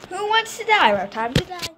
Who wants to die? We have time to die.